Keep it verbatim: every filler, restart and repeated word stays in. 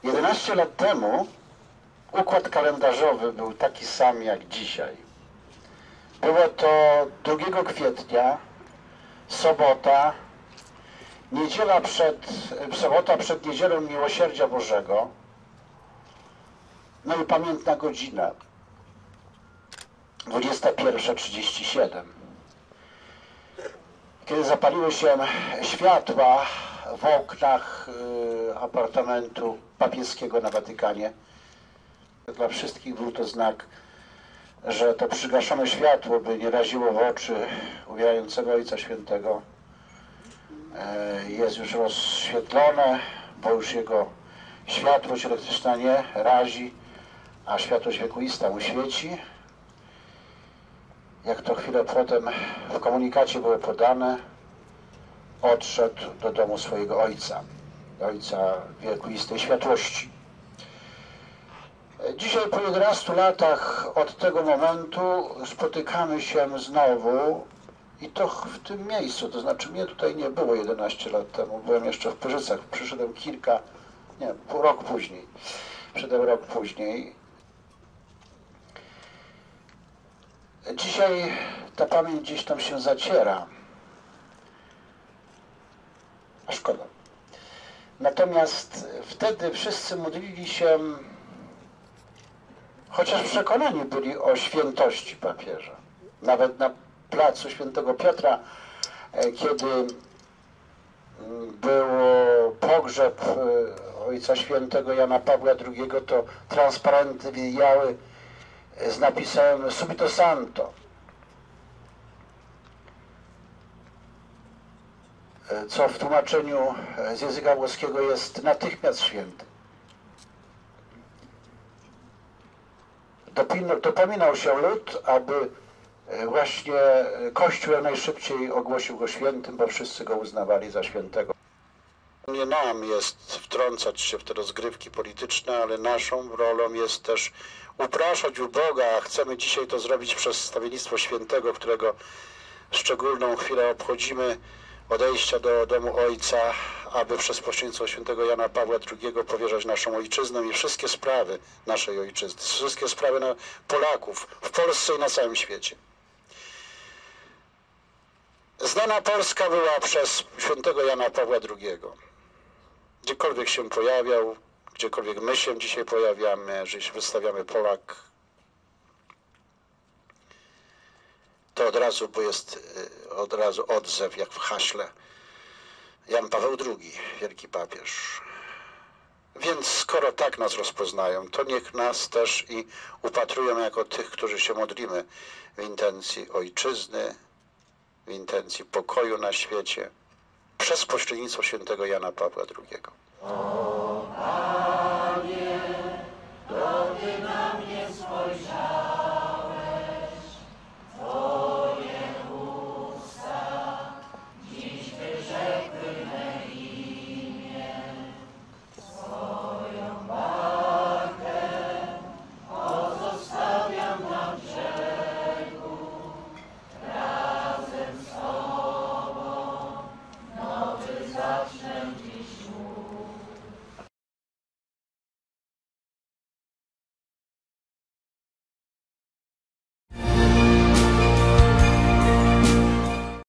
jedenaście lat temu układ kalendarzowy był taki sam jak dzisiaj. Było to drugiego kwietnia, sobota, niedziela przed, sobota przed niedzielą Miłosierdzia Bożego, no i pamiętna godzina, dwudziesta pierwsza trzydzieści siedem. Kiedy zapaliły się światła w oknach y, apartamentu papieskiego na Watykanie, dla wszystkich był to znak, że to przygaszone światło by nie raziło w oczy umierającego Ojca Świętego. Y, jest już rozświetlone, bo już jego światłość elektryczna nie razi, a światłość wiekuista mu świeci. Jak to chwilę potem w komunikacie było podane, odszedł do domu swojego ojca, ojca wiekuistej światłości. Dzisiaj po jedenastu latach od tego momentu spotykamy się znowu i to w tym miejscu, to znaczy mnie tutaj nie było jedenaście lat temu, byłem jeszcze w Pyrzycach, przyszedłem kilka, nie, pół rok później, przyszedłem rok później. Dzisiaj ta pamięć gdzieś tam się zaciera, a szkoda. Natomiast wtedy wszyscy modlili się, chociaż przekonani byli o świętości papieża. Nawet na placu Świętego Piotra, kiedy był pogrzeb Ojca Świętego Jana Pawła drugiego, to transparenty wijały z napisem Subito Santo, co w tłumaczeniu z języka włoskiego jest natychmiast święty. Dopominał się lud, aby właśnie Kościół jak najszybciej ogłosił go świętym, bo wszyscy go uznawali za świętego. Nie nam jest wtrącać się w te rozgrywki polityczne, ale naszą rolą jest też upraszać u Boga, a chcemy dzisiaj to zrobić przez stawiennictwo świętego, którego szczególną chwilę obchodzimy, odejścia do domu Ojca, aby przez pośrednictwo świętego Jana Pawła drugiego powierzać naszą ojczyznę i wszystkie sprawy naszej ojczyzny, wszystkie sprawy na Polaków w Polsce i na całym świecie. Znana Polska była przez świętego Jana Pawła drugiego. Gdziekolwiek się pojawiał, gdziekolwiek my się dzisiaj pojawiamy, jeżeli się wystawiamy Polak, to od razu, bo jest od razu odzew, jak w haśle. Jan Paweł drugi, wielki papież. Więc skoro tak nas rozpoznają, to niech nas też i upatrują jako tych, którzy się modlimy w intencji ojczyzny, w intencji pokoju na świecie, przez pośrednictwo świętego Jana Pawła drugiego.